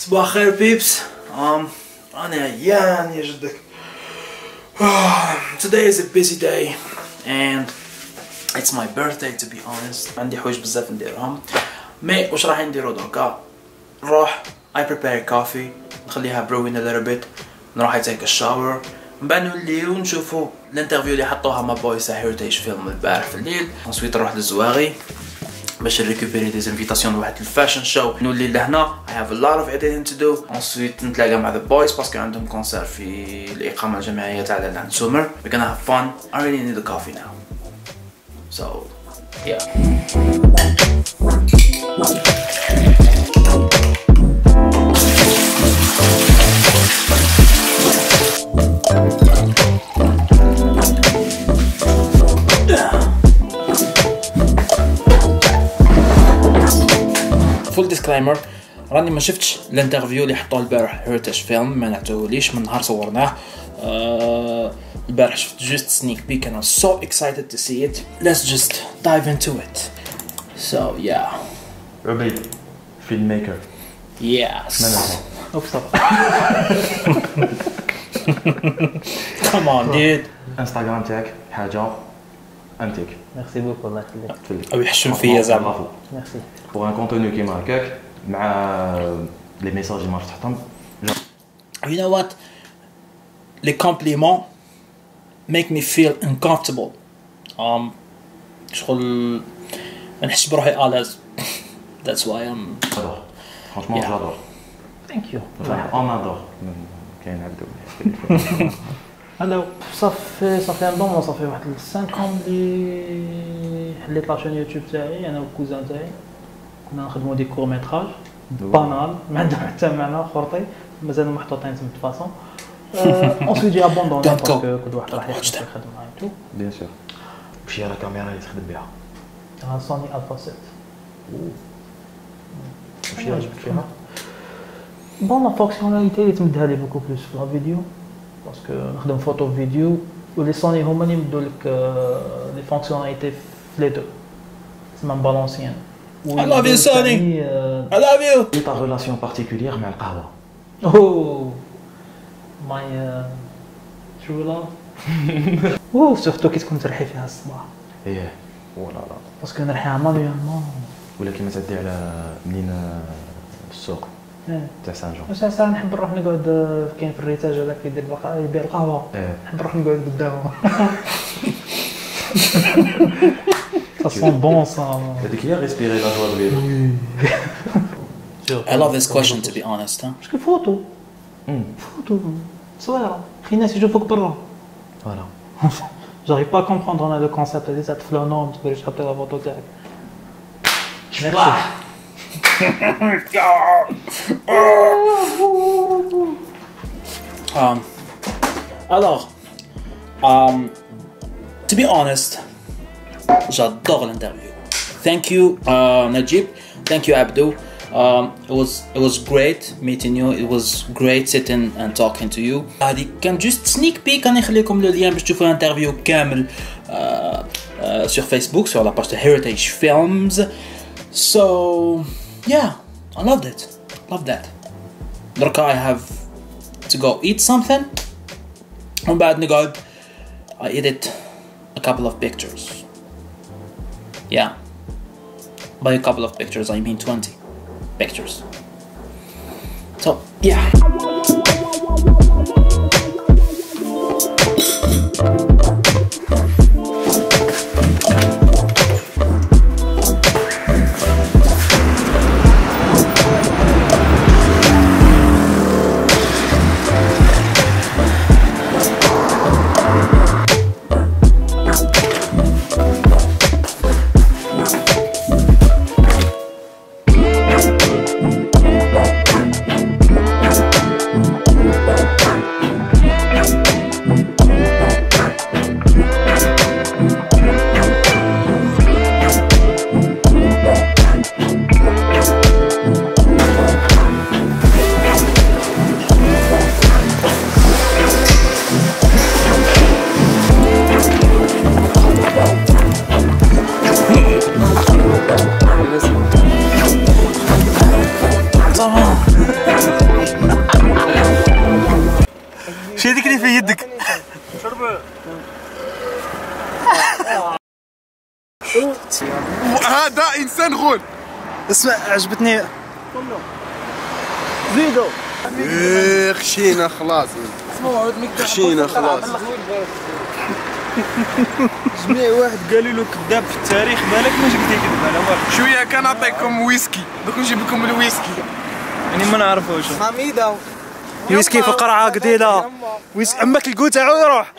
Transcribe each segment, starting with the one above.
صباح خير peeps. أنا عيان يا جدك. Today is a busy day and it's my birthday to be honest. عندي حوايج بزاف نديرهم. مي واش راح نديرو دركا؟ نروح I prepare coffee نخليها brewing a little bit. نروح I take a shower. من بعد نوليو نشوفو الانترفيو اللي حطوها مع بويس هيريتاج فيلم البارح في الليل. ensuite نروح للزواغي باش نريكوبيري دي انفيتاسيون لواحد الفاشن شو. نولي لهنا I have a lot of editing to do. ensuite نتلاقى مع the boys باسكو عندهم كونسير في الإقامة الجماعية تاع العند سومر. we're gonna have fun. I really need a coffee now. So yeah. فول ديسكلايمر، راني ما شفتش الانترفيو اللي حطوه البارح هيريتاج فيلم، ما نعتوليش من نهار صورناه. البارح شفت just sneak peek and I'm so excited to see it. Let's just dive into it. So yeah. عبيد فيلم ميكر. Yes. ابسط. Come on dude. انستغرام تاعك حاجه انتيك. ميرسي بوك والله يخليك. او يحشم فيا زعما. ميرسي. بوغ ان كونتوني كيما هكاك مع لي ميساج اللي ما فتحتهم. You know what? Les compliments make me feel uncomfortable. شغل ما نحسش بروحي آلاز. That's why I'm. جادور فرانشمون جادور. ثانك يو. اون ادور كاين عبدو. هلا صافي ان بون صافي واحد 5 عام اللي حليت لاشين يوتيوب تاعي انا والكوزان تاعي. كنا نخدموا دي كور ميتراج بانال ما عندهم حتى معنى خرطي مازالوا محطوطين تما فاصون. اونسويت جي ابوندون باسكو كل واحد راح يخدم معايا تو. بيان سور. واش هي لا كاميرا اللي تخدم بها؟ سوني الفا 7. واش هي عجبك فيها؟ بون لا فونكسيوناليتي اللي تمدها لي بوكو بلوس في لا فيديو باسكو نخدم فوتو فيديو ولي سوني هما اللي يمدوا لك لي فونكسيوناليتي في لي دو تسمى مبالونسيان. I love you Sony. I love you. اي تا ريلاسيون بارتيكولير مع القهوه؟ اوه ماي ترو لاف. اوه سورتو كي تكون ترحي فيها الصباح. ايه ولا لا باسكو نرحيها مانويالمون ولا كيما تعدي على منين السوق تاع سان جون. واش ساعه نحب نروح نقعد كاين في الريتاج هذاك اللي يبيع القهوه. نحب نروح نقعد قدامه. Ça sent bon ça. هذيك هي ريسبيري لا جوا دوير. I love this question to be honest. Huh? باسكو فوتو صغيره خي الناس يشوفوك برا. فوالا. J'arrive pas à comprendre on a le concept هذه تاع طفل نوم تقول لي حطي لا فوتو تاعك. Alors, to be honest, j'adore l'interview. Thank you, Najib. Thank you, Abdou. It was great meeting you. It was great sitting and talking to you. هذه كان just sneak peek. أنا نخليكم le lien باش تشوفوا الانترفيو كامل sur Facebook sur la page de Heritage Films. So yeah, I loved it. Loved that. دركا I have to go eat something. ومن بعد نقعد I edit a couple of pictures. Yeah. By a couple of pictures I mean 20 pictures. So yeah. شي هذيك اللي في يدك. هذا انسان غول. اسمع عجبتني. زيدو. خشينا خلاص. خشينا خلاص. جميع واحد قالوا له كذاب في التاريخ، بالك ماشي قلت يكذب على والو. شويه كنعطيكم ويسكي، دوك نجيب لكم الويسكي. يعني ما نعرفوش. حميده ويسكي في قرعه جديده. عمك الكو تاعو يروح.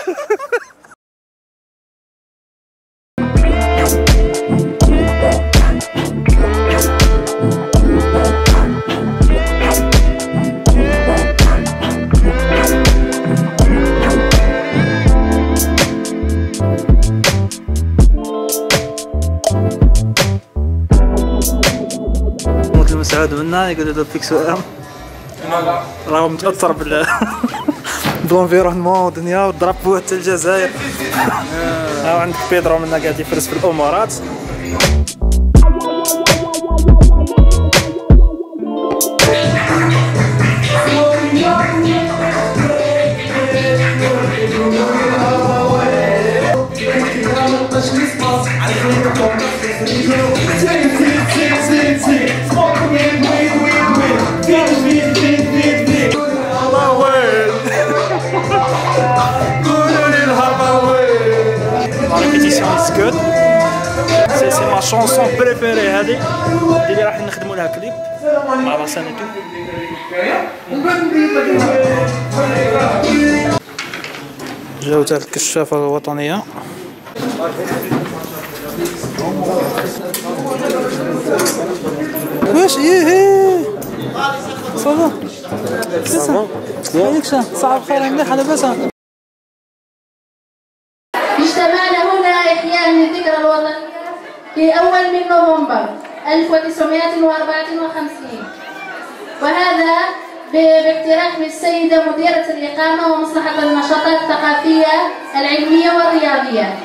المساعد منا يقول له فيك سؤال راه متاثر بالانفيرونمون والدنيا وضرب بوه حتى الجزائر. ها عندك بيدرو منا قاعد يفرس في الامارات. سي ما شونسون بريفيري هذه اللي راح نخدموا لها كليب مع باسانيتو. جاو تاع الكشافة الوطنية. واش ايه صافا صافا صعب خير مليح لاباس. اجتمعنا هنا إحياء للذكرى الوطنية في أول من نوفمبر 1954، وهذا باقتراح من السيدة مديرة الإقامة ومصلحة النشاطات الثقافية العلمية والرياضية.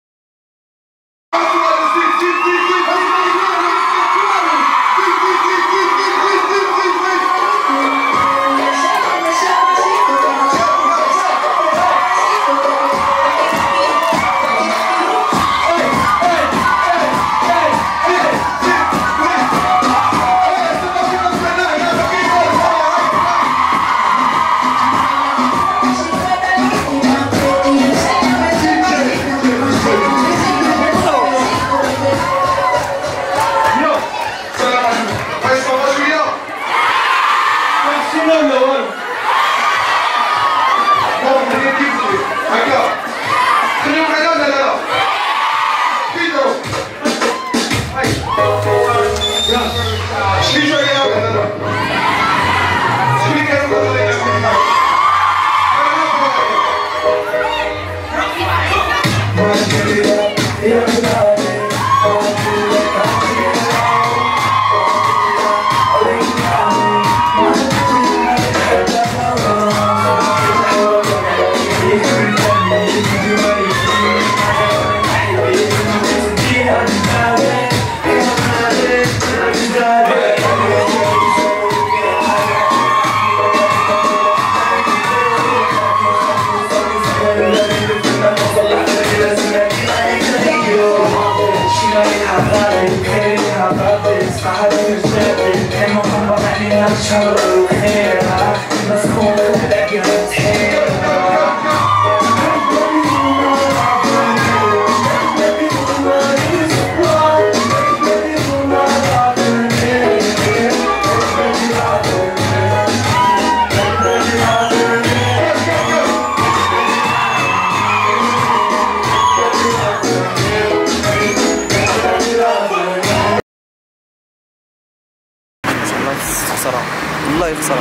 والله خسارة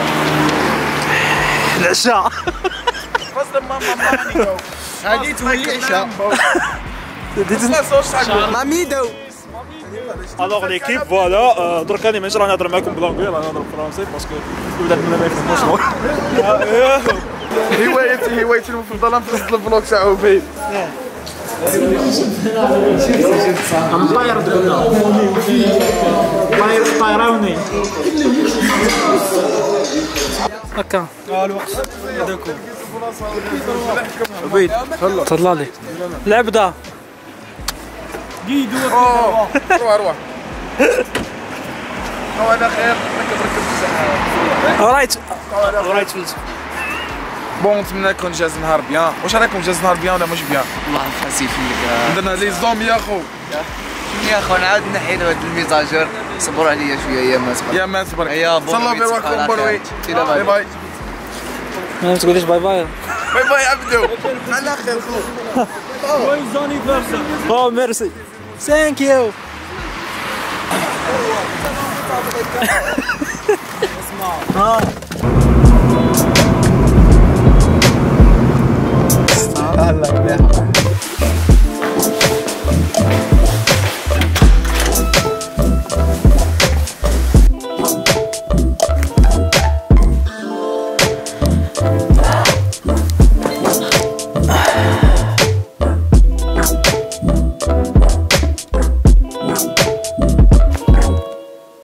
العشاء. هادي تولي عشاء. ماميدو. الوغ ليكيب فوالا درك راني ماشي راه نهضر معاكم بلونغوي، راه نهضر بالفرنسي باسكو الولاد منا ما يفهموش. هوايتي المفضلة في الفلوق تاعو فيه. نطير تقولنا طيروني هكا الوقت هذاك عبيد تفضل لي العبده روح هو انا خير ركب رايت بون نتمنى لكم جاز نهار بيان. واش رايكم جاز نهار بيان ولا مش بيان؟ والله خاسيف لك درنا لي زومبي يا خو. يا اخو نعاود نحينا هاد الميزاجور صبروا عليا شويه يا ما صبر يا ما صبر. يا صلوا برواحكم بروي. باي باي. ما تقوليش باي باي باي باي عبدو. على خير خو. او ميرسي ثانك يو اسمع